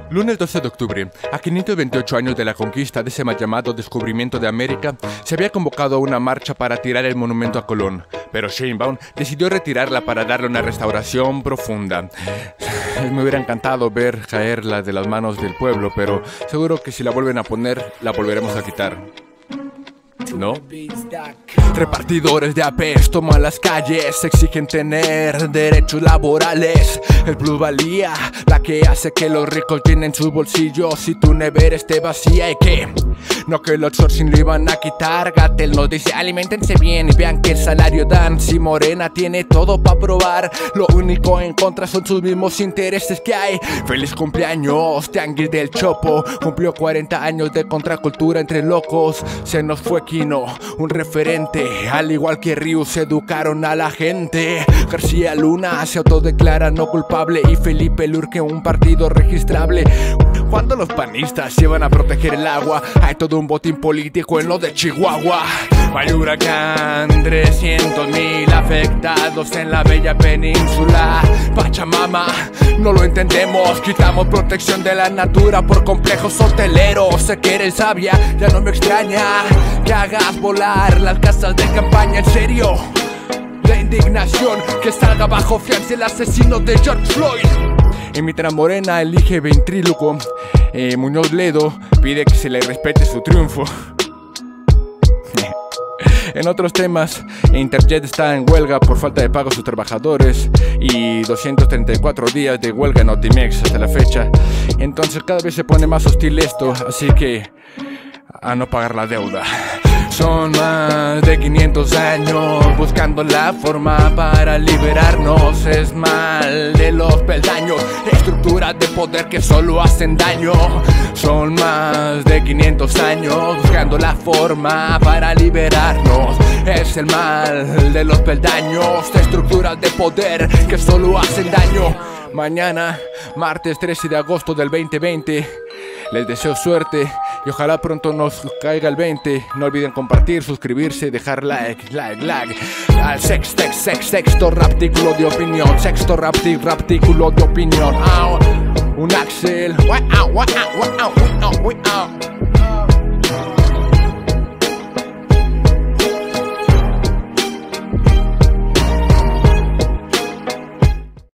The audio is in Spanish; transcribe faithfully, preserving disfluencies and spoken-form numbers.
Lunes doce de octubre, a quinientos veintiocho años de la conquista de ese mal llamado descubrimiento de América, se había convocado una marcha para tirar el monumento a Colón, pero Sheinbaum decidió retirarla para darle una restauración profunda. Me hubiera encantado ver caerla de las manos del pueblo, pero seguro que si la vuelven a poner, la volveremos a quitar. ¿No? Repartidores de A P S toman las calles, exigen tener derechos laborales. El plusvalía, la que hace que los ricos llenen sus bolsillos y tu nevera esté vacía. ¿Y qué? No, que el outsourcing lo iban a quitar. Gatell nos dice aliméntense bien y vean qué salario dan. Si Morena tiene todo para probar, lo único en contra son sus mismos intereses que hay. Feliz cumpleaños, Tianguis del Chopo cumplió cuarenta años de contracultura entre locos. Se nos fue Quino, un referente. Al igual que Rius, educaron a la gente. García Luna se autodeclara no culpable y Felipe Lurque un partido registrable. Cuando los panistas llevan a proteger el agua, hay todo un botín político en lo de Chihuahua. Hay huracán, trescientos mil afectados en la bella península. Pachamama, no lo entendemos. Quitamos protección de la natura por complejos hoteleros. Sé que eres sabia, ya no me extraña que hagas volar las casas de campaña. En serio, la indignación, que salga bajo fianza el asesino de George Floyd. En mientras Morena elige ventríloco, eh, Muñoz Ledo pide que se le respete su triunfo. En otros temas, Interjet está en huelga por falta de pago a sus trabajadores y doscientos treinta y cuatro días de huelga en Notimex hasta la fecha. Entonces cada vez se pone más hostil esto, así que a no pagar la deuda. Son más de quinientos años buscando la forma para liberarnos. Es mal de los peldaños, estructuras de poder que solo hacen daño. Son más de quinientos años buscando la forma para liberarnos. Es el mal de los peldaños, estructuras de poder que solo hacen daño. Mañana, martes trece de agosto del veinte veinte, les deseo suerte y ojalá pronto nos caiga el veinte. No olviden compartir, suscribirse, dejar like, like, like. Al sexto, sex, sexto raptículo de opinión, sexto rapti, raptículo de opinión. Oh, un Axel. Wow, wow, wow, wow, wow, wow.